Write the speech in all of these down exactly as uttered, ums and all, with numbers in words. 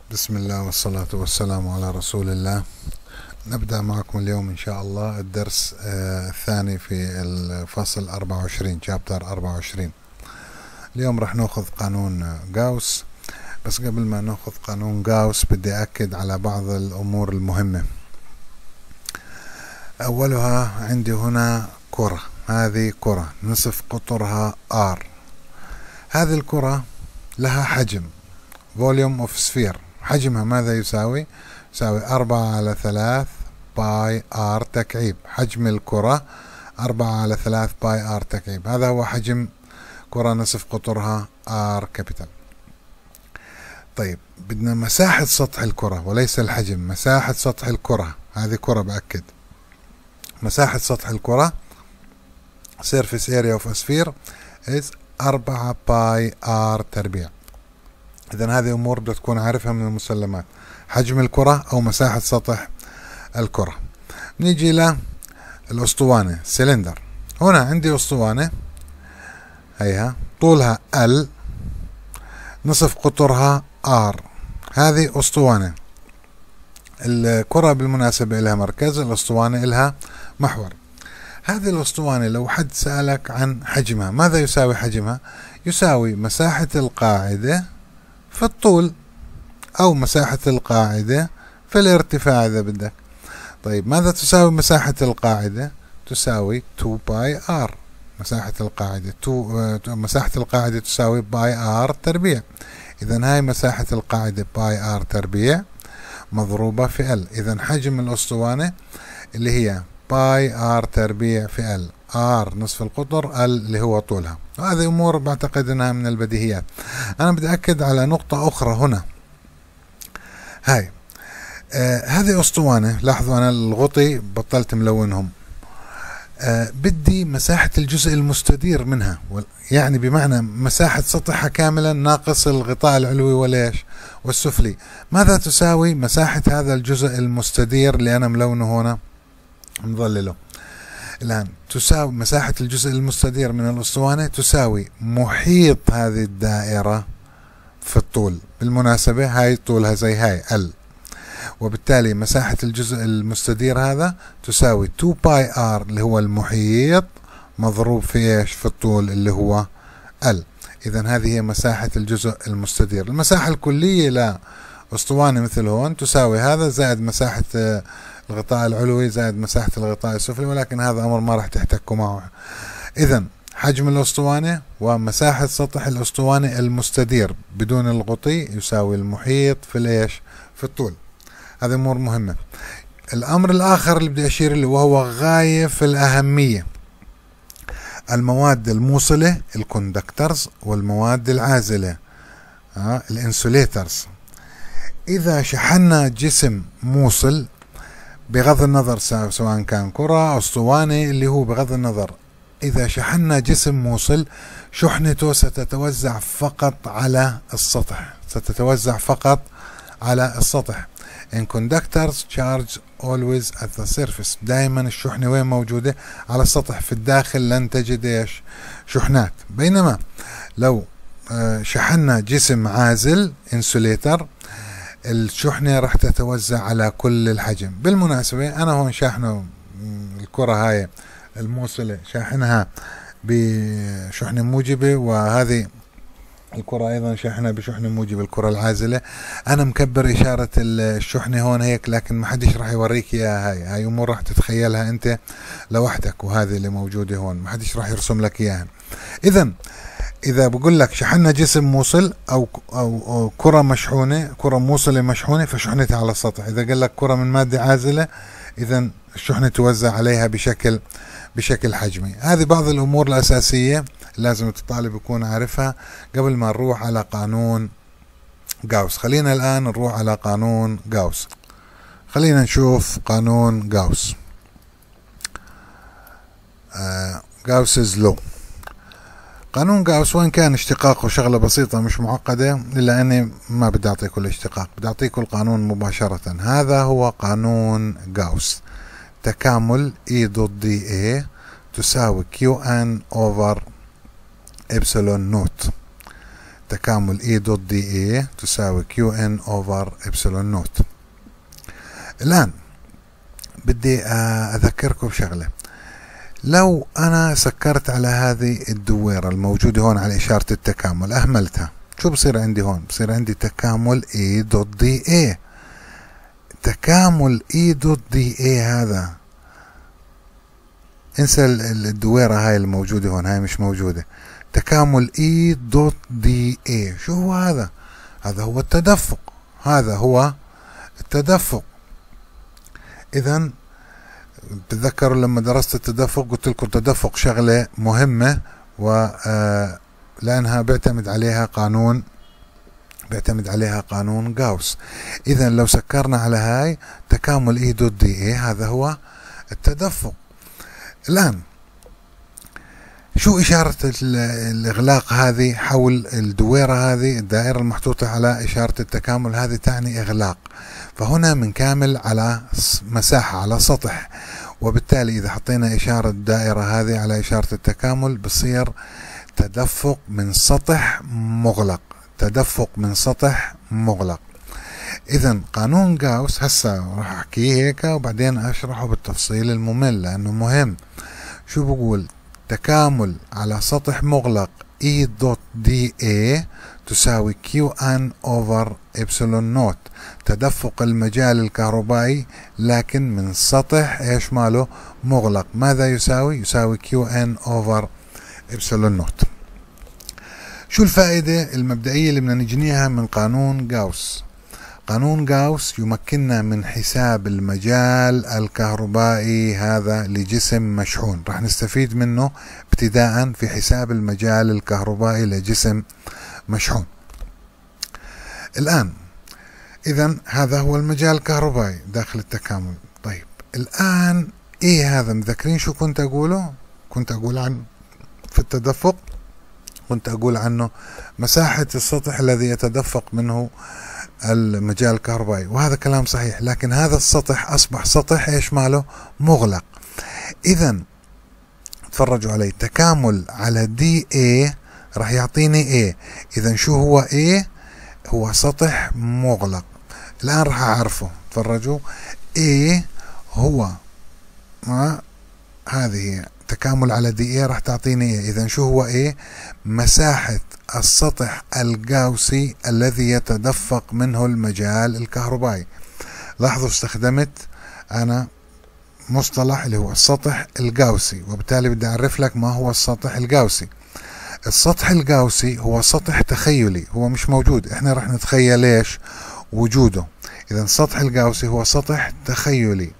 بسم الله والصلاة والسلام على رسول الله. نبدأ معكم اليوم إن شاء الله الدرس آه الثاني في الفصل أربعة وعشرين شابتر أربعة وعشرين. اليوم رح نأخذ قانون غاوس، بس قبل ما نأخذ قانون غاوس بدي أكد على بعض الأمور المهمة. أولها عندي هنا كرة، هذه كرة نصف قطرها R. هذه الكرة لها حجم volume of sphere، حجمها ماذا يساوي؟ يساوي أربعة على ثلاث باي آر تكعيب. حجم الكرة أربعة على ثلاث باي آر تكعيب، هذا هو حجم كرة نصف قطرها آر كابيتال. طيب بدنا مساحة سطح الكرة وليس الحجم، مساحة سطح الكرة، هذه كرة بأكد. مساحة سطح الكرة surface area of a sphere is أربعة باي آر تربيع. إذن هذه أمور بدها تكون عارفها من المسلمات، حجم الكرة أو مساحة سطح الكرة. نيجي للأسطوانة سلندر. هنا عندي أسطوانة هيها طولها L، نصف قطرها R. هذه أسطوانة. الكرة بالمناسبة لها مركز، الأسطوانة لها محور. هذه الأسطوانة لو حد سألك عن حجمها، ماذا يساوي حجمها؟ يساوي مساحة القاعدة في الطول أو مساحة القاعدة في الارتفاع إذا بدك. طيب ماذا تساوي مساحة القاعدة؟ تساوي اثنين باي آر. مساحة القاعدة مساحة القاعدة تساوي باي آر تربيع. إذا هاي مساحة القاعدة باي آر تربيع مضروبة في ال. إذا حجم الأسطوانة اللي هي باي آر تربيع في ال، آر نصف القطر، ال اللي هو طولها. وهذه أمور بعتقد أنها من البديهيات. أنا بدي أكد على نقطة أخرى هنا. هاي آه هذه أسطوانة، لاحظوا أنا الغطي بطلت ملونهم. آه بدي مساحة الجزء المستدير منها، يعني بمعنى مساحة سطحها كاملا ناقص الغطاء العلوي وليش والسفلي. ماذا تساوي مساحة هذا الجزء المستدير اللي أنا ملونه هنا مظلله؟ الآن تساوي مساحة الجزء المستدير من الأسطوانة تساوي محيط هذه الدائرة في الطول. بالمناسبة هاي طولها زي هاي ال، وبالتالي مساحة الجزء المستدير هذا تساوي اثنين باي آر اللي هو المحيط مضروب في ايش؟ في الطول اللي هو ال. إذا هذه هي مساحة الجزء المستدير. المساحة الكلية لأسطوانة مثل هون تساوي هذا زائد مساحة الغطاء العلوي زائد مساحة الغطاء السفلي، ولكن هذا أمر ما راح تحتكوا معه. إذا حجم الأسطوانة ومساحة سطح الأسطوانة المستدير بدون الغطي يساوي المحيط في الإيش؟ في الطول. هذه أمور مهمة. الأمر الآخر اللي بدي أشير له وهو غاية في الأهمية، المواد الموصلة الكوندكترز والمواد العازلة آه الانسوليترز. إذا شحنا جسم موصل بغض النظر سواء كان كرة أو أسطوانة، اللي هو بغض النظر، إذا شحنا جسم موصل شحنته ستتوزع فقط على السطح، ستتوزع فقط على السطح. in conductors charge always at the surface. دائما الشحنة وين موجودة؟ على السطح، في الداخل لن تجد ايش؟ شحنات. بينما لو شحنا جسم عازل انسوليتر الشحنة راح تتوزع على كل الحجم. بالمناسبة أنا هون شاحنه الكرة هاي الموصلة شاحنها بشحنة موجبة، وهذه الكرة أيضا شاحنها بشحنة موجبة الكرة العازلة. أنا مكبر إشارة الشحنة هون هيك، لكن ما حدش راح يوريك إياها. هاي هاي أمور راح تتخيلها أنت لوحدك، وهذه اللي موجودة هون ما حدش راح يرسم لك إياها. إذا إذا بقول لك شحنا جسم موصل أو أو, أو كرة مشحونة، كرة موصلة مشحونة، فشحنتها على السطح. إذا قال لك كرة من مادة عازلة، إذا الشحنة توزع عليها بشكل بشكل حجمي. هذه بعض الأمور الأساسية لازم الطالب يكون عارفها قبل ما نروح على قانون غاوس. خلينا الآن نروح على قانون غاوس. خلينا نشوف قانون غاوس. آه غاوس's law. قانون غاوس وين كان اشتقاقه شغلة بسيطة مش معقدة، إلا أني ما بدي أعطيكم الاشتقاق، بدي أعطيكم القانون مباشرة. هذا هو قانون غاوس. تكامل E ضد دي A تساوي كيو إن over إبسلون نوت. تكامل E دوت دي A تساوي كيو إن أوفر إبسلون نوت. الآن بدي أذكركم بشغلة. لو أنا سكرت على هذه الدويرة الموجودة هون على إشارة التكامل، أهملتها، شو بصير عندي هون؟ بصير عندي تكامل E دوت دي A. تكامل E دوت دي A هذا، انسى الدويرة هاي الموجودة هون، هاي مش موجودة. تكامل E دوت دي A شو هو هذا؟ هذا هو التدفق، هذا هو التدفق. إذا تتذكروا لما درست التدفق قلت لكم التدفق شغلة مهمة، ولأنها بيعتمد عليها قانون بيعتمد عليها قانون غاوس. إذا لو سكرنا على هاي تكامل E دوت دي A هذا هو التدفق. الآن شو إشارة الإغلاق هذه حول الدويرة هذه؟ الدائرة المحطوطة على إشارة التكامل هذه تعني إغلاق، فهنا بنكامل على مساحة، على سطح، وبالتالي إذا حطينا إشارة الدائرة هذه على إشارة التكامل بصير تدفق من سطح مغلق، تدفق من سطح مغلق. إذا قانون غاوس هسا راح أحكيه هيك وبعدين أشرحه بالتفصيل الممل لأنه مهم. شو بقول؟ تكامل على سطح مغلق E دوت دي A تساوي كيو إن أوفر إبسلون نوت، تدفق المجال الكهربائي لكن من سطح إيش ماله؟ مغلق. ماذا يساوي؟ يساوي كيو إن أوفر إبسلون نوت. شو الفائدة المبدئية اللي بدنا نجنيها من قانون غاوس؟ قانون غاوس يمكننا من حساب المجال الكهربائي هذا لجسم مشحون، راح نستفيد منه ابتداء في حساب المجال الكهربائي لجسم مشحون. الآن إذا هذا هو المجال الكهربائي داخل التكامل. طيب الآن إيه هذا؟ مذكرين شو كنت أقوله؟ كنت أقول عن في التدفق كنت أقول عنه مساحة السطح الذي يتدفق منه المجال الكهربائي، وهذا كلام صحيح، لكن هذا السطح أصبح سطح إيش ماله؟ مغلق. إذا تفرجوا علي، تكامل على دي A راح يعطيني A. إذا شو هو A؟ هو سطح مغلق. الآن راح أعرفه، تفرجوا. A هو ما هذه تكامل على دي A راح تعطيني A. إذا شو هو A؟ مساحة السطح الغاوسي الذي يتدفق منه المجال الكهربائي. لاحظوا استخدمت أنا مصطلح اللي هو السطح الغاوسي، وبالتالي بدي أعرف لك ما هو السطح الغاوسي. السطح الغاوسي هو سطح تخيلي، هو مش موجود، احنا راح نتخيل ايش وجوده. إذا السطح الغاوسي هو سطح تخيلي،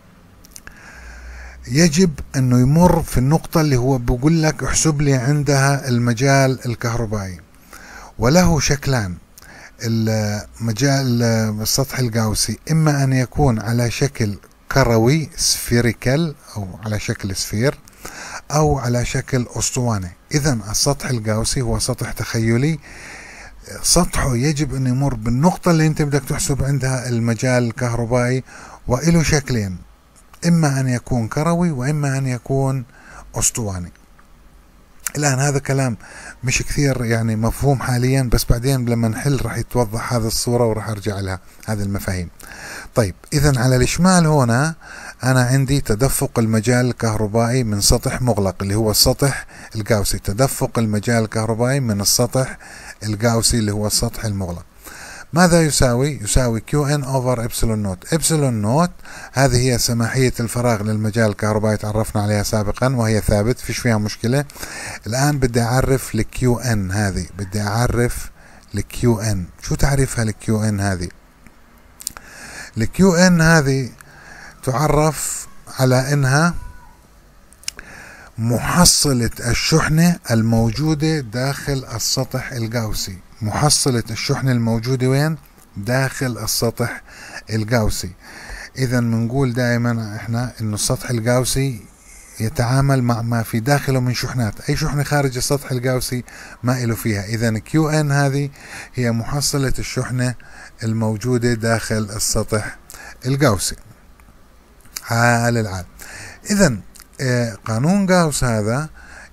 يجب انه يمر في النقطة اللي هو بقول لك احسب لي عندها المجال الكهربائي، وله شكلان. المجال السطح الغاوسي اما ان يكون على شكل كروي سفيريكال او على شكل سفير، او على شكل اسطواني. اذا السطح الغاوسي هو سطح تخيلي، سطحه يجب ان يمر بالنقطة اللي انت بدك تحسب عندها المجال الكهربائي، وإله شكلين، إما أن يكون كروي وإما أن يكون أسطواني. الآن هذا كلام مش كثير يعني مفهوم حاليا، بس بعدين لما نحل راح يتوضح هذا الصورة وراح أرجع لها هذه المفاهيم. طيب إذا على الشمال هنا أنا عندي تدفق المجال الكهربائي من سطح مغلق اللي هو السطح الغاوسي، تدفق المجال الكهربائي من السطح الغاوسي اللي هو السطح المغلق. ماذا يساوي؟ يساوي كيو إن أوفر إبسلون نوت. إبسلون نوت هذه هي سماحية الفراغ للمجال الكهربائي، تعرفنا عليها سابقا وهي ثابت فيش فيها مشكلة. الآن بدي أعرف الكيو إن هذه، بدي أعرف الكيو إن. شو تعريفها الكيو إن هذه؟ الكيو إن هذه تعرف على إنها محصلة الشحنة الموجودة داخل السطح الغاوسي. محصلة الشحنة الموجودة وين؟ داخل السطح الغاوسي. إذا بنقول دائما إحنا إنه السطح الغاوسي يتعامل مع ما في داخله من شحنات، أي شحنة خارج السطح الغاوسي ما إله فيها. إذا كيو إن هذه هي محصلة الشحنة الموجودة داخل السطح الغاوسي. حال العال. إذا قانون غاوس هذا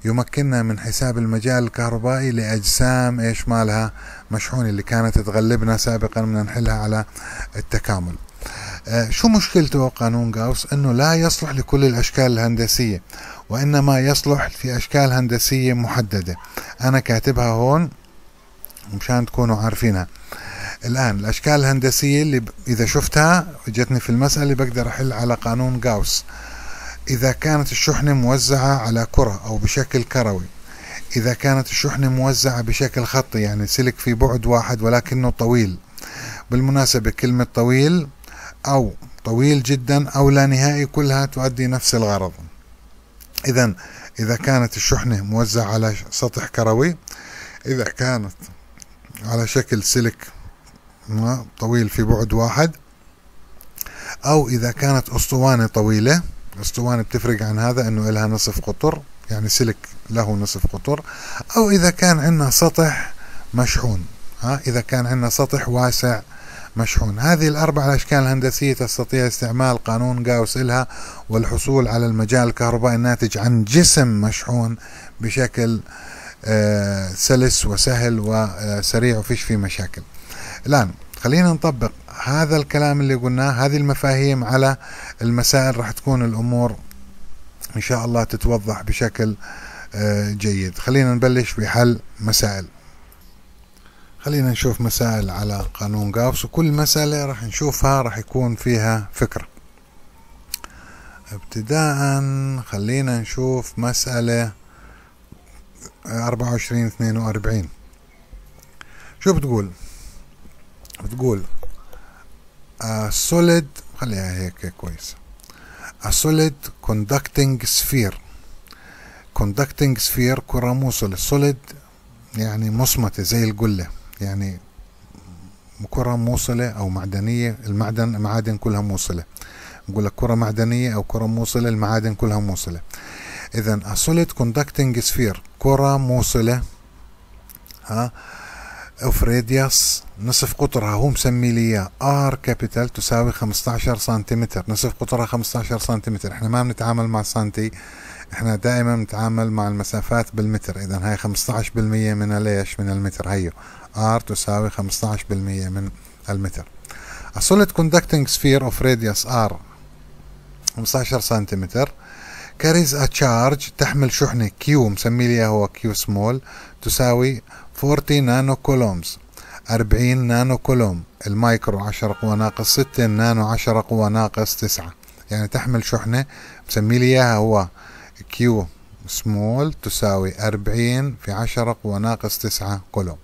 يمكننا من حساب المجال الكهربائي لأجسام إيش مالها مشحونة اللي كانت تغلبنا سابقا من نحلها على التكامل. آه شو مشكلته قانون غاوس؟ انه لا يصلح لكل الاشكال الهندسية، وانما يصلح في اشكال هندسية محددة. انا كاتبها هون مشان تكونوا عارفينها. الان الاشكال الهندسية اللي ب... اذا شفتها جتني في المسألة بقدر احل على قانون غاوس. اذا كانت الشحنة موزعة على كرة او بشكل كروي، اذا كانت الشحنة موزعة بشكل خطي يعني سلك في بعد واحد ولكنه طويل. بالمناسبة كلمة طويل او طويل جدا او لا نهائي كلها تؤدي نفس الغرض. اذا اذا كانت الشحنة موزعة على سطح كروي، اذا كانت على شكل سلك طويل في بعد واحد، او اذا كانت اسطوانة طويلة. الاسطوانة بتفرق عن هذا انه لها نصف قطر، يعني سلك له نصف قطر. او اذا كان عندنا سطح مشحون، ها اذا كان عندنا سطح واسع مشحون. هذه الاربع الاشكال الهندسية تستطيع استعمال قانون غاوس لها والحصول على المجال الكهربائي الناتج عن جسم مشحون بشكل آه سلس وسهل وسريع وفيش فيه مشاكل. الان خلينا نطبق هذا الكلام اللي قلناه، هذه المفاهيم على المسائل، راح تكون الامور ان شاء الله تتوضح بشكل آه جيد. خلينا نبلش بحل مسائل. خلينا نشوف مسائل على قانون غاوس، وكل مسألة راح نشوفها راح يكون فيها فكرة. ابتداء خلينا نشوف مسألة أربعة وعشرين اثنين وأربعين. شو بتقول؟ بتقول a solid، خليها هيك كويس. a solid conducting sphere. conducting sphere كرة موصلة. solid يعني مصمتة زي القلة، يعني كرة موصلة أو معدنية. المعدن المعادن كلها موصلة. نقول لك كرة معدنية أو كرة موصلة، المعادن كلها موصلة. إذا a solid conducting sphere كرة موصلة ها اوف راديوس نصف قطرها هو مسمي لي اياه ار كابيتال تساوي خمسة عشر سنتيمتر. نصف قطرها خمسة عشر سنتيمتر. احنا ما بنتعامل مع السنتي، احنا دائما بنتعامل مع المسافات بالمتر. اذا هاي خمسة عشر بالمية من ليش من المتر. هيو ار تساوي خمسة عشر بالمية من المتر. A solid conducting sphere of radius r خمسة عشر سنتيمتر carries a charge تحمل شحنة Q مسمي لي هو Q small تساوي أربعين نانو كولومز. أربعين نانو كولوم. المايكرو عشرة قوة ناقص ستة، النانو عشرة قوة ناقص تسعة. يعني تحمل شحنة مسمي لي اياها هو Q small تساوي أربعين في عشرة قوة ناقص تسعة كولوم.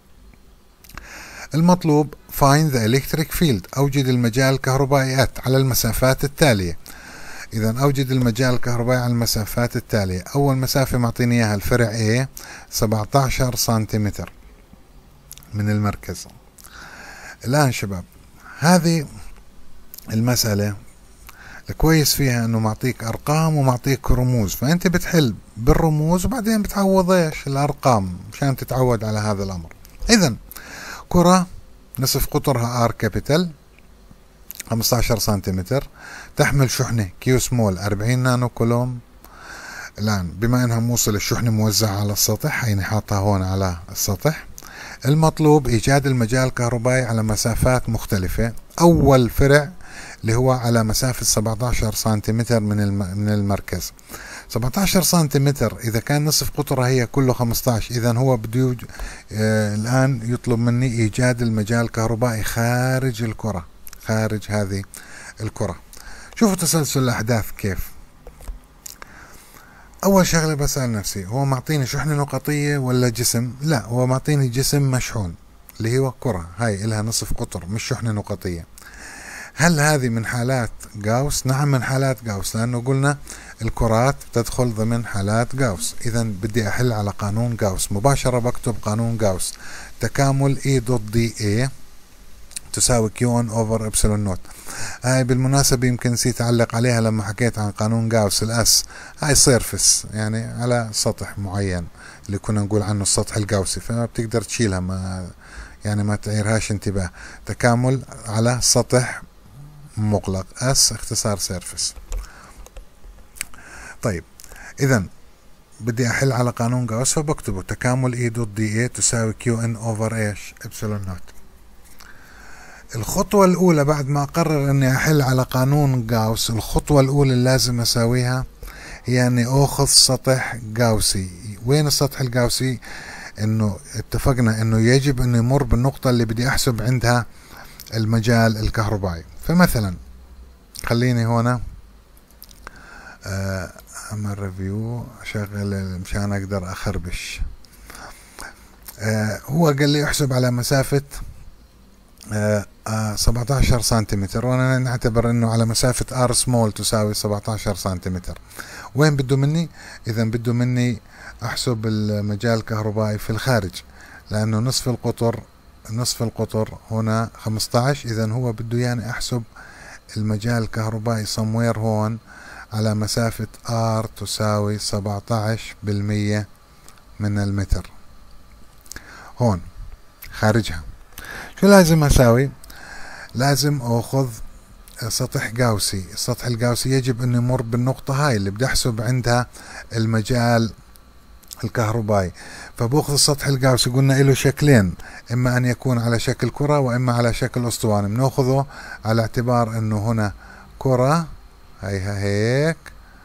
المطلوب find the electric field أوجد المجال الكهربائي at على المسافات التالية. إذا أوجد المجال الكهربائي على المسافات التالية. أول مسافة معطيني إياها الفرع A سبعة عشر سنتيمتر من المركز. الآن شباب هذه المسألة الكويس فيها إنه معطيك أرقام ومعطيك رموز، فأنت بتحل بالرموز وبعدين بتعوض إيش الأرقام مشان تتعود على هذا الأمر. إذا كرة نصف قطرها R كابيتال خمسة عشر سنتيمتر تحمل شحنة كيو سمول أربعين نانو كولوم. الآن بما أنها موصلة الشحنة موزعة على السطح، هيني حاطها هون على السطح. المطلوب إيجاد المجال الكهربائي على مسافات مختلفة. أول فرع اللي هو على مسافة سبعة عشر سنتيمتر من من المركز. سبعة عشر سنتيمتر إذا كان نصف قطرها هي كله خمسة عشر، إذا هو بده آه الآن يطلب مني إيجاد المجال الكهربائي خارج الكرة، خارج هذه الكرة. شوفوا تسلسل الأحداث كيف. أول شغلة بسأل نفسي، هو معطيني شحنة نقطية ولا جسم؟ لا، هو معطيني جسم مشحون اللي هو كرة، هاي إلها نصف قطر مش شحنة نقطية. هل هذه من حالات غاوس؟ نعم من حالات غاوس، لأنه قلنا الكرات تدخل ضمن حالات غاوس. إذا بدي أحل على قانون غاوس مباشرة. بكتب قانون غاوس تكامل E دوت دي A تساوي كيو ون اوفر ابسلون نوت. هاي بالمناسبة يمكن نسيت اعلق عليها لما حكيت عن قانون غاوس. الاس هاي سيرفس يعني على سطح معين اللي كنا نقول عنه السطح الغاوسي، فما بتقدر تشيلها، ما يعني ما تعيرهاش انتباه. تكامل على سطح مغلق، اس اختصار سيرفس. طيب اذا بدي احل على قانون جاوس، فبكتبه تكامل اي دوت دي اي تساوي كيو ان اوفر ايش ابسلون نوت. الخطوة الأولى بعد ما أقرر أني أحل على قانون جاوس، الخطوة الأولى اللي لازم أساويها هي أني أخذ سطح جاوسي. وين السطح الجاوسي؟ أنه اتفقنا أنه يجب أنه يمر بالنقطة اللي بدي أحسب عندها المجال الكهربائي. فمثلا خليني هنا أعمل ريفيو، أشغل مشان أقدر أخربش. هو قال لي أحسب على مسافة سبعة عشر سنتيمتر، وانا نعتبر انه على مسافة ار سمول تساوي سبعة عشر سنتيمتر. وين بده مني؟ اذا بده مني احسب المجال الكهربائي في الخارج، لانه نصف القطر نصف القطر هنا خمسة عشر، اذا هو بده يعني احسب المجال الكهربائي somewhere هون على مسافة ار تساوي سبعة عشر بالمية من المتر هون خارجها. شو لازم اساوي؟ لازم اخذ سطح جاوسي. السطح الجاوسي يجب ان يمر بالنقطة هاي اللي بدي احسب عندها المجال الكهربائي. فباخذ السطح الجاوسي، قلنا له شكلين، اما ان يكون على شكل كرة واما على شكل اسطوانة. بناخذه على اعتبار انه هنا كرة، هيها هيك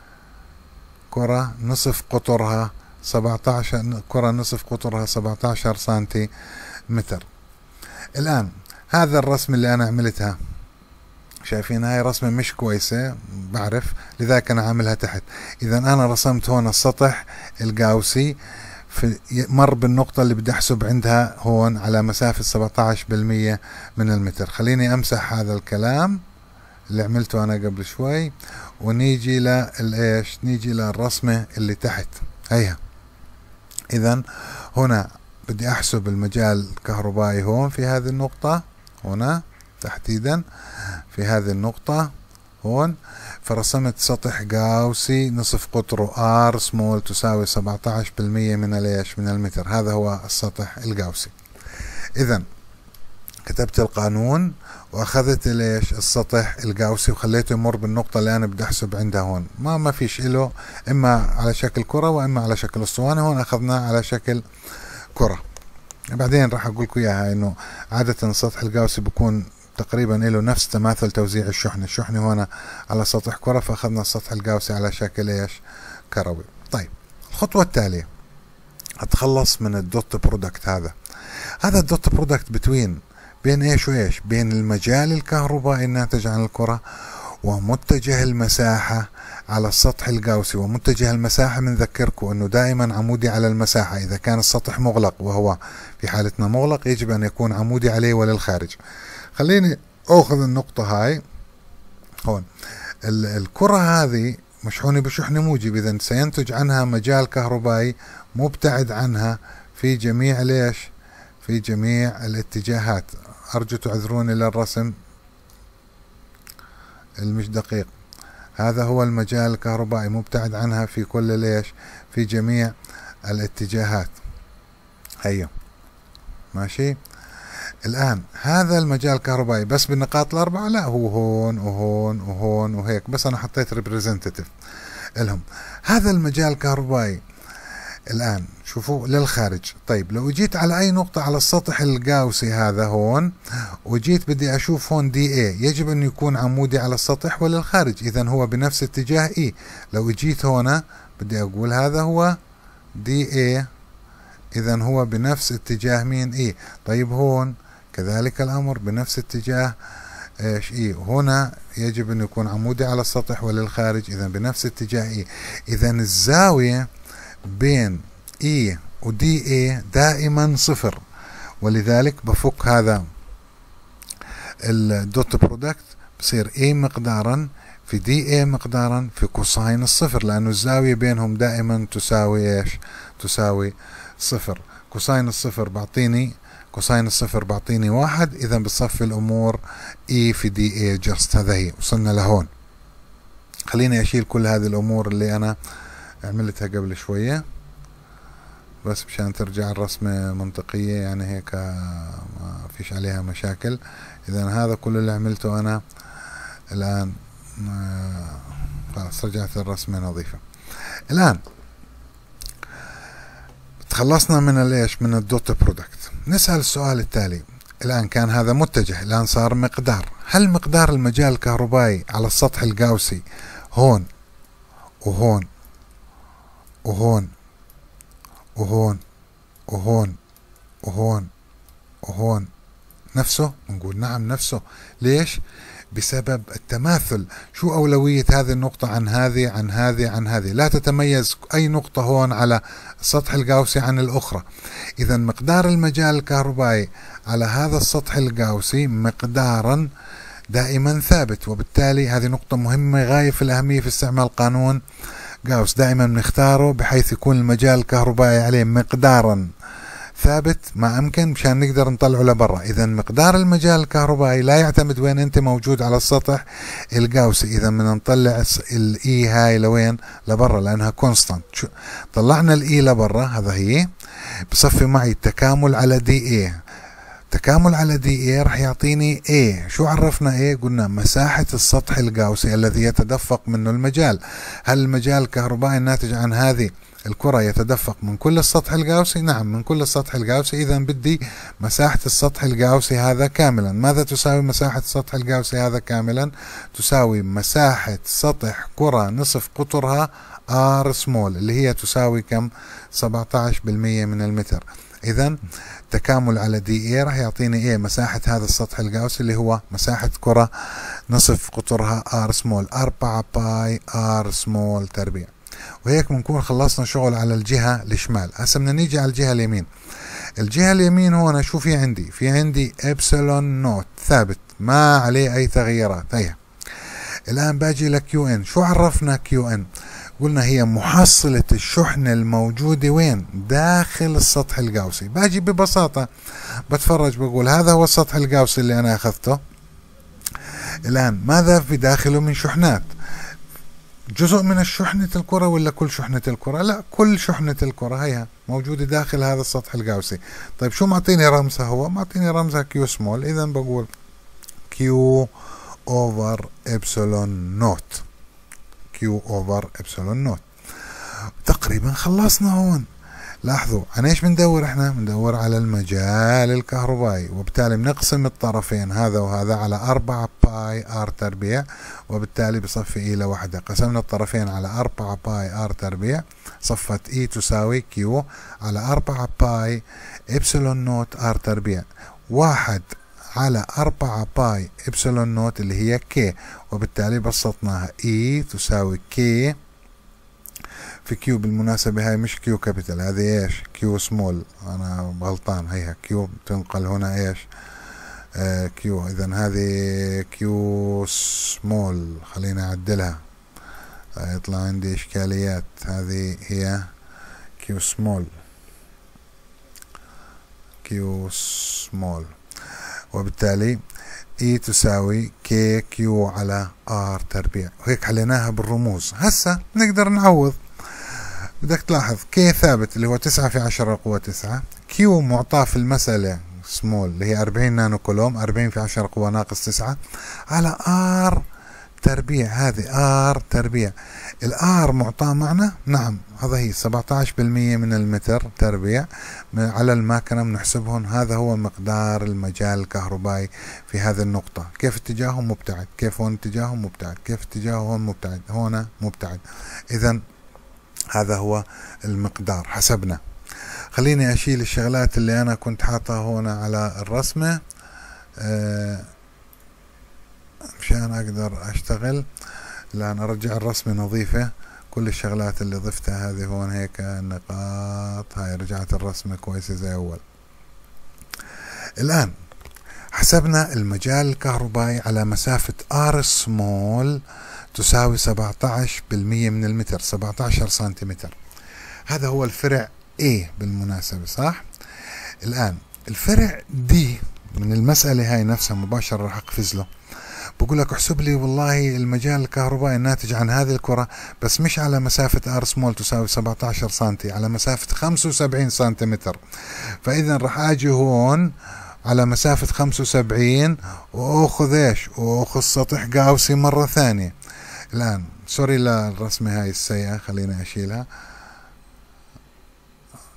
كرة نصف قطرها سبعة عشر، كرة نصف قطرها سبعة عشر سنتي متر. الآن هذا الرسم اللي أنا عملتها، شايفين هاي رسمة مش كويسة بعرف، لذلك أنا عاملها تحت. إذا أنا رسمت هون السطح الجاوسي في مر بالنقطة اللي بدي أحسب عندها هون على مسافة سبعة عشر بالمية من المتر. خليني أمسح هذا الكلام اللي عملته أنا قبل شوي، ونيجي للإيش، نيجي للرسمة اللي تحت هيها. إذا هنا بدي احسب المجال الكهربائي هون في هذه النقطة، هنا تحديدا في هذه النقطة هون. فرسمت سطح جاوسي نصف قطره ار سمول تساوي سبعة عشر بالمية من الايش، من المتر. هذا هو السطح الجاوسي. اذا كتبت القانون واخذت الايش السطح الجاوسي وخليته يمر بالنقطة اللي انا بدي احسب عندها هون. ما ما فيش له اما على شكل كرة واما على شكل اسطوانة. هون اخذناه على شكل كرة. بعدين راح اقول لكم اياها انه عادة السطح الجاوسي بيكون تقريبا له نفس تماثل توزيع الشحنة. الشحنة هنا على سطح كرة، فاخذنا السطح الجاوسي على شكل ايش كروي. طيب الخطوة التالية اتخلص من الدوت برودكت. هذا هذا الدوت برودكت بتوين بين ايش وايش؟ بين المجال الكهربائي الناتج عن الكرة ومتجه المساحة على السطح الجاوسي. ومتجه المساحة بنذكركم انه دائما عمودي على المساحة. اذا كان السطح مغلق، وهو في حالتنا مغلق، يجب ان يكون عمودي عليه وللخارج. خليني اخذ النقطة هاي هون. الكرة هذه مشحونة بشحن موجب، اذا سينتج عنها مجال كهربائي مبتعد عنها في جميع ليش في جميع الاتجاهات. ارجو تعذروني للرسم المش دقيق. هذا هو المجال الكهربائي مبتعد عنها في كل ليش في جميع الاتجاهات. هيا ماشي. الآن هذا المجال الكهربائي بس بالنقاط الأربعة؟ لا، هو هون وهون وهون وهيك، بس أنا حطيت ريبريزنتيف لهم. هذا المجال الكهربائي الآن شوفوا للخارج. طيب لو جيت على أي نقطة على السطح الجاوسي هذا هون، وجيت بدي أشوف هون دي اي، يجب أن يكون عمودي على السطح وللخارج. إذا هو بنفس اتجاه اي. لو جيت هنا بدي أقول هذا هو دي اي، إذا هو بنفس اتجاه مين؟ اي. طيب هون كذلك الأمر بنفس اتجاه ايش اي. هنا يجب أن يكون عمودي على السطح وللخارج، إذا بنفس اتجاه اي. إذا الزاوية بين اي ودي اي دائما صفر، ولذلك بفك هذا الدوت برودكت، بصير اي مقدارا في دي اي مقدارا في كوساين الصفر، لانه الزاوية بينهم دائما تساوي ايش؟ تساوي صفر. كوساين الصفر بعطيني كوساين الصفر بعطيني واحد. اذا بتصفي الامور اي في دي اي جست. هذا هي وصلنا لهون. خليني اشيل كل هذه الامور اللي انا عملتها قبل شوية بس مشان ترجع الرسمة منطقية، يعني هيك ما فيش عليها مشاكل. اذا هذا كل اللي عملته انا الان، خلاص رجعت الرسمة نظيفة. الان تخلصنا من الايش؟ من الدوت برودكت. نسأل السؤال التالي. الآن كان هذا متجه، الآن صار مقدار. هل مقدار المجال الكهربائي على السطح القاوسي هون وهون وهون وهون وهون وهون وهون نفسه؟ نقول نعم نفسه. ليش؟ بسبب التماثل. شو أولوية هذه النقطة عن هذه عن هذه عن هذه؟ لا تتميز أي نقطة هون على السطح القاوسي عن الأخرى. إذا مقدار المجال الكهربائي على هذا السطح القاوسي مقدارا دائما ثابت، وبالتالي هذه نقطة مهمة غاية في الأهمية في استعمال قانون غاوس. دائما بنختاره بحيث يكون المجال الكهربائي عليه مقدارا ثابت ما أمكن مشان نقدر نطلعه لبرا. إذا مقدار المجال الكهربائي لا يعتمد وين أنت موجود على السطح القاوسي. إذا بدنا نطلع الإي هاي لوين؟ لبرا، لأنها كونستانت. طلعنا الإي لبرا، هذا هي بصفي معي التكامل على دي اي. تكامل على دي اي راح يعطيني اي. شو عرفنا اي؟ قلنا مساحة السطح القاوسي الذي يتدفق منه المجال. هل المجال الكهربائي الناتج عن هذه الكرة يتدفق من كل السطح القاوسي؟ نعم من كل السطح القاوسي. إذا بدي مساحة السطح القاوسي هذا كاملا. ماذا تساوي مساحة السطح القاوسي هذا كاملا؟ تساوي مساحة سطح كرة نصف قطرها ار سمول، اللي هي تساوي كم؟ سبعة عشر بالمئة من المتر. إذا تكامل على دي اي راح يعطيني ايه؟ مساحة هذا السطح القاوسي اللي هو مساحة كرة نصف قطرها ار سمول، أربعة باي ار سمول تربيع. وهيك بنكون خلصنا شغل على الجهة الشمال. هسه بدنا نيجي على الجهة اليمين. الجهة اليمين هون شو في عندي؟ في عندي ابسلون نوت ثابت ما عليه اي تغييرات. هيا الان باجي لكيو ان. شو عرفنا كيو ان؟ قلنا هي محصلة الشحنة الموجودة وين؟ داخل السطح القاوسي. باجي ببساطة بتفرج بقول هذا هو السطح القاوسي اللي انا اخذته. الان ماذا في داخله من شحنات؟ جزء من شحنة الكرة ولا كل شحنة الكرة؟ لا، كل شحنة الكرة هيها موجودة داخل هذا السطح القاوسي. طيب شو معطيني رمزها؟ هو معطيني رمزها كيو سمول. اذا بقول كيو اوفر ابسلون نوت. كيو اوفر ابسلون نوت. تقريبا خلصنا هون. لاحظوا عن ايش بندور احنا؟ بندور على المجال الكهربائي، وبالتالي بنقسم الطرفين هذا وهذا على أربعة باي ار تربيع، وبالتالي بصفي اي لوحدة. قسمنا الطرفين على أربعة باي ار تربيع، صفت اي تساوي كيو على أربعة باي ابسلون نوت ار تربيع، واحد على أربعة باي ابسلون نوت اللي هي كي، وبالتالي بسطناها اي تساوي كي في كيو. بالمناسبة هاي مش كيو كابيتال، هذه ايش؟ كيو سمول. انا غلطان، هيها كيو تنقل هنا ايش؟ آه كيو. اذا هذه كيو سمول، خلينا اعدلها يطلع عندي اشكاليات. هذه هي كيو سمول، كيو سمول، وبالتالي اي تساوي كي كيو على ار تربيع. وهيك حليناها بالرموز. هسا نقدر نعوض. بدك تلاحظ كي ثابت اللي هو تسعة في عشرة قوة تسعة، كيو معطاه في المسألة سمول اللي هي أربعين نانو كولوم، أربعين في عشرة قوة ناقص تسعة، على ار تربيع. هذه ار تربيع. الار معطاه معنا؟ نعم، هذا هي سبعة عشر بالمئة من المتر تربيع على الماكنة بنحسبهم. هذا هو مقدار المجال الكهربائي في هذه النقطة. كيف اتجاهه؟ مبتعد. كيف هون اتجاهه؟ مبتعد. كيف اتجاهه هون؟ مبتعد. هون مبتعد. إذا هذا هو المقدار حسبنا. خليني أشيل الشغلات اللي أنا كنت حاطها هنا على الرسمة أه مشان أقدر أشتغل. الآن أرجع الرسمة نظيفة. كل الشغلات اللي ضفتها هذه هون هيك النقاط، هاي رجعت الرسمة كويسة زي أول. الآن حسبنا المجال الكهربائي على مسافة ار سمول تساوي سبعة عشر بالمئة من المتر، سبعة عشر سنتيمتر. هذا هو الفرع A بالمناسبة، صح؟ الآن الفرع D من المسألة هاي نفسها مباشرة راح أقفز له. بقول لك احسب لي والله المجال الكهربائي الناتج عن هذه الكرة، بس مش على مسافة ار سمول تساوي سبعة عشر سنتي، على مسافة خمسة وسبعين سنتيمتر. فإذا راح أجي هون على مسافة خمسة وسبعين وأخذ إيش؟ وأخذ سطح قاوسي مرة ثانية. الآن سوري للرسمة هاي السيئة، خليني أشيلها.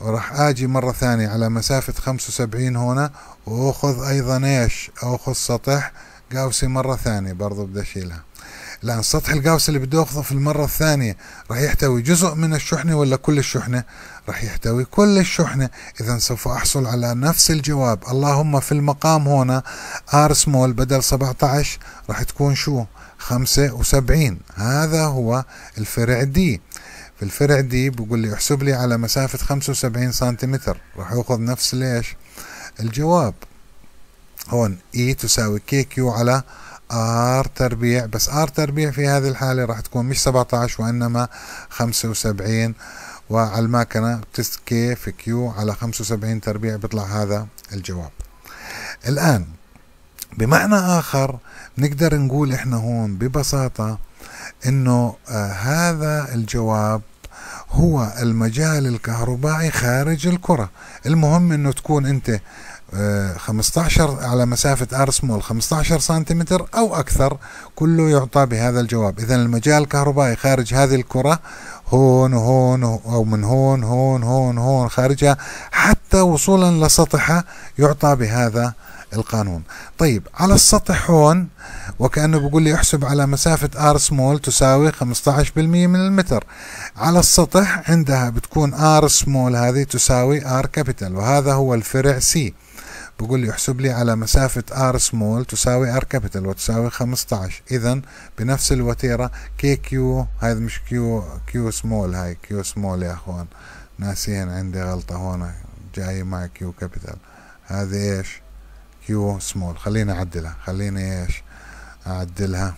وراح اجي مرة ثانية على مسافة خمسة وسبعين هنا، واخذ ايضا ايش، اخذ سطح قاوسي مرة ثانية برضو بدي اشيلها. الآن السطح القاوسي اللي بدي أخذه في المرة الثانية راح يحتوي جزء من الشحنة ولا كل الشحنة؟ راح يحتوي كل الشحنة. إذا سوف أحصل على نفس الجواب، اللهم في المقام هنا R سمول بدل سبعة عشر راح تكون شو؟ خمسة وسبعين. هذا هو الفرع دي. في الفرع دي بقول لي احسب لي على مسافة خمسة وسبعين سنتيمتر، راح يأخذ نفس ليش الجواب. هون E تساوي كي كيو على R تربيع، بس R تربيع في هذه الحالة راح تكون مش سبعة عشر وإنما خمسة وسبعين، وعلى الماكنة بتست كي في كيو على خمسة وسبعين تربيع، بيطلع هذا الجواب. الآن بمعنى آخر نقدر نقول إحنا هون ببساطة إنه آه هذا الجواب هو المجال الكهربائي خارج الكرة. المهم إنه تكون أنت خمسة عشر على مسافة R سمول خمسة عشر سنتيمتر أو أكثر، كله يعطى بهذا الجواب. إذا المجال الكهربائي خارج هذه الكرة هون وهون أو من هون هون هون هون خارجها حتى وصولا لسطحها يعطى بهذا القانون. طيب على السطح هون وكأنه بيقول لي احسب على مسافة R سمول تساوي خمسة عشر بالمئة من المتر. على السطح عندها بتكون R سمول هذه تساوي R كابيتال، وهذا هو الفرع C. بقول لي احسب لي على مسافة R سمول تساوي R كابيتال وتساوي خمسة عشر. إذا بنفس الوتيرة كي كيو، هذا مش كيو كيو سمول، هاي كيو سمول يا اخوان، ناسين عندي غلطة هون جاي مع كيو كابيتال، هذه ايش كيو سمول. خليني اعدلها، خليني ايش اعدلها،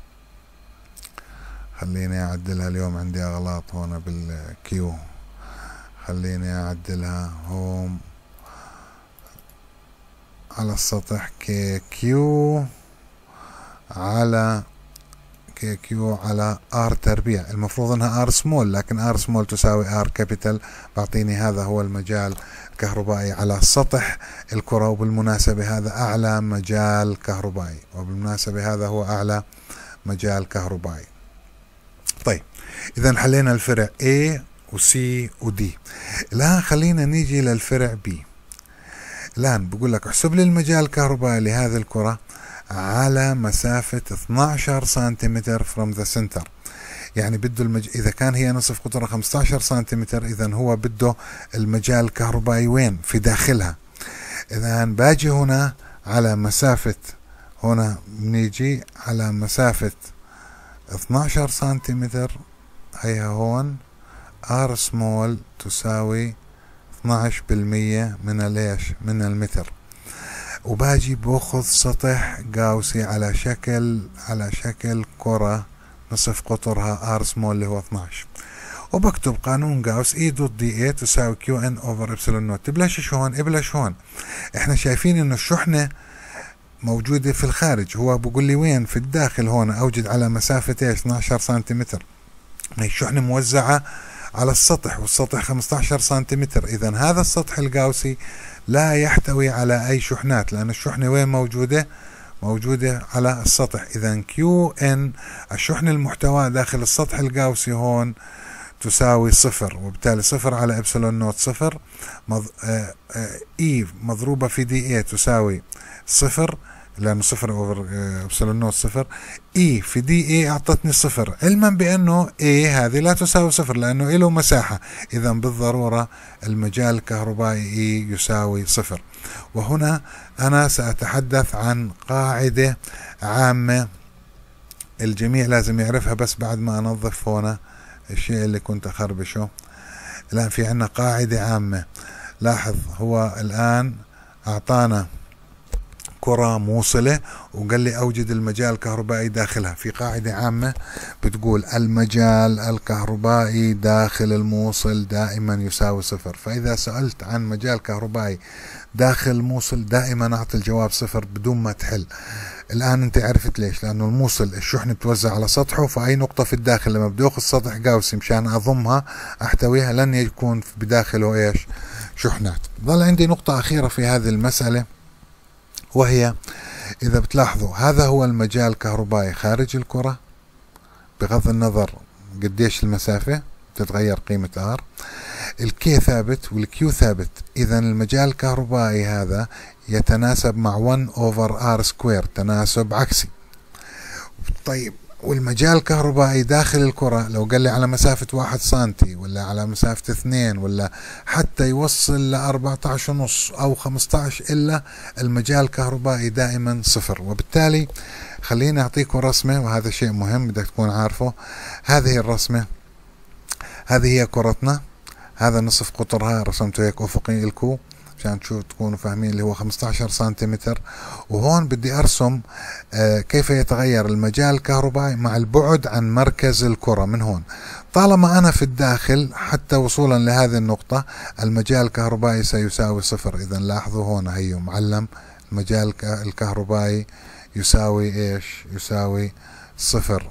خليني اعدلها اليوم عندي اغلاط هون بالكيو، خليني اعدلها هوم على السطح كي كيو على كي كيو على ار تربيع. المفروض انها ار سمول، لكن ار سمول تساوي ار كابيتال، بعطيني هذا هو المجال الكهربائي على سطح الكرة. وبالمناسبة هذا اعلى مجال كهربائي، وبالمناسبة هذا هو اعلى مجال كهربائي. طيب اذا حلينا الفرع A و C و D. الان خلينا نيجي للفرع B. الآن بقول لك احسب لي المجال الكهربائي لهذه الكرة على مسافة اثني عشر سنتيمتر from the center. يعني بده المج... إذا كان هي نصف قطرها خمسة عشر سنتيمتر، إذا هو بده المجال الكهربائي وين؟ في داخلها. إذا باجي هنا على مسافة، هنا بنيجي على مسافة اثني عشر سنتيمتر، هيها هون R small تساوي اثني عشر بالمية من الايش؟ من المتر. وباجي باخذ سطح قاوسي على شكل على شكل كرة نصف قطرها R small اللي هو اثني عشر، وبكتب قانون قاوس E دوت دي A تساوي كيو ان اوفر ابسلون نوت. بلاش هون ابلاش هون، احنا شايفين انه الشحنة موجودة في الخارج، هو بقول لي وين؟ في الداخل. هون اوجد على مسافة ايش؟ اثني عشر سنتيمتر. هي الشحنة موزعة على السطح، والسطح خمسة عشر سنتيمتر. إذا هذا السطح القاوسي لا يحتوي على أي شحنات، لأن الشحنة وين موجودة؟ موجودة على السطح. إذا كيو إن الشحنة المحتوى داخل السطح القاوسي هون تساوي صفر، وبالتالي صفر على إبسلون نوت صفر. مض... آه آه إي مضروبة في دي إيه تساوي صفر، لأنه صفر أوفر إبسلون نوت صفر. إي في دي إي أعطتني صفر، علما بأنه إي هذه لا تساوي صفر لأنه له مساحة. إذا بالضرورة المجال الكهربائي إي يساوي صفر. وهنا أنا سأتحدث عن قاعدة عامة الجميع لازم يعرفها، بس بعد ما أنظف هنا الشيء اللي كنت أخربشه. الآن في عنا قاعدة عامة. لاحظ هو الآن أعطانا كرة موصلة وقال لي أوجد المجال الكهربائي داخلها. في قاعدة عامة بتقول المجال الكهربائي داخل الموصل دائما يساوي صفر. فإذا سألت عن مجال كهربائي داخل الموصل دائما أعطي الجواب صفر بدون ما تحل. الآن أنت عرفت ليش؟ لأنه الموصل الشحنة بتوزع على سطحه، فأي نقطة في الداخل لما بدي أخذ سطح قاوسي مشان أضمها أحتويها لن يكون بداخله إيش؟ شحنات. ظل عندي نقطة أخيرة في هذه المسألة، وهي إذا بتلاحظوا هذا هو المجال الكهربائي خارج الكرة، بغض النظر قديش المسافة تتغير قيمة R. الكي ثابت والكيو ثابت، إذا المجال الكهربائي هذا يتناسب مع واحد أوفر آر سكوير، تناسب عكسي. طيب والمجال الكهربائي داخل الكرة لو قال لي على مسافة واحد سنتي ولا على مسافة اثنين ولا حتى يوصل لأربعة عشر ونص أو خمسة عشر، إلا المجال الكهربائي دائما صفر. وبالتالي خليني أعطيكم رسمة، وهذا شيء مهم بدك تكون عارفه. هذه الرسمة، هذه هي كرتنا، هذا نصف قطرها، رسمته هيك أفقي لكم عشان تشوفوا تكونوا فاهمين، اللي هو خمسة عشر سنتيمتر. وهون بدي أرسم آه كيف يتغير المجال الكهربائي مع البعد عن مركز الكرة من هون. طالما أنا في الداخل حتى وصولا لهذه النقطة المجال الكهربائي سيساوي صفر. إذا لاحظوا هون هيو معلم المجال الكهربائي يساوي إيش؟ يساوي صفر.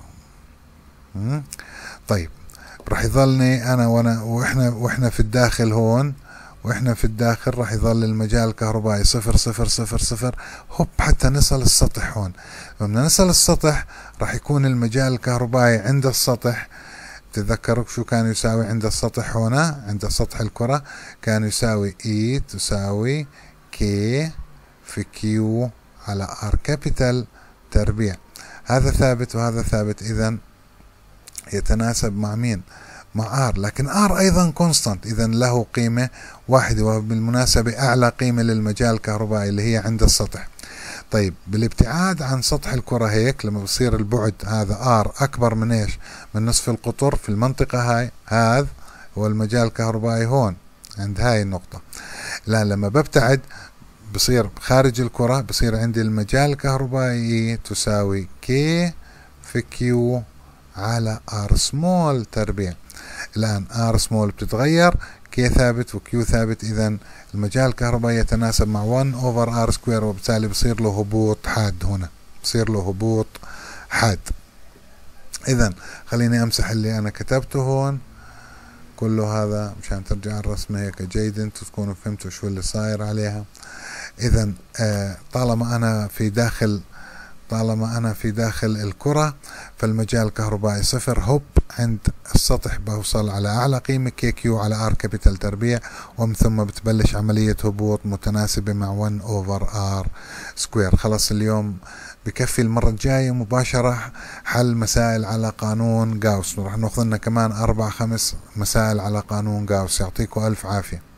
طيب راح يظلني أنا وأنا وإحنا وإحنا في الداخل هون، واحنا في الداخل راح يظل المجال الكهربائي صفر صفر صفر صفر هوب حتى نصل السطح. هون لما نصل السطح راح يكون المجال الكهربائي عند السطح. تذكروا شو كان يساوي عند السطح؟ هنا عند سطح الكرة كان يساوي اي تساوي كي في كيو على ار كابيتال تربيع. هذا ثابت وهذا ثابت، اذا يتناسب مع مين؟ مع ار، لكن ار ايضا كونستانت، اذا له قيمة واحدة، وبالمناسبة اعلى قيمة للمجال الكهربائي اللي هي عند السطح. طيب بالابتعاد عن سطح الكرة هيك لما بصير البعد هذا ار اكبر من ايش؟ من نصف القطر في المنطقة هاي، هذا هو المجال الكهربائي هون عند هاي النقطة. لا لما ببتعد بصير خارج الكرة بصير عندي المجال الكهربائي تساوي كي في كيو على ار سمول تربيع. الآن ار سمول بتتغير، كي ثابت وكيو ثابت، إذا المجال الكهربائي يتناسب مع واحد أوفر ار سكوير، وبالتالي بصير له هبوط حاد. هنا بصير له هبوط حاد. إذا خليني أمسح اللي أنا كتبته هون كله هذا مشان ترجع الرسمة هيك جيد، انتوا تكونوا فهمتوا شو اللي صاير عليها. إذا آه طالما أنا في داخل طالما أنا في داخل الكرة فالمجال الكهربائي صفر. هوب عند السطح بوصل على أعلى قيمة كي كيو على ار كابيتال تربيع، ومن ثم بتبلش عملية هبوط متناسبة مع واحد أوفر ار سكوير. خلص اليوم بكفي، المرة الجاية مباشرة حل مسائل على قانون غاوس، رح ناخذ لنا كمان أربع خمس مسائل على قانون غاوس. يعطيكم ألف عافية.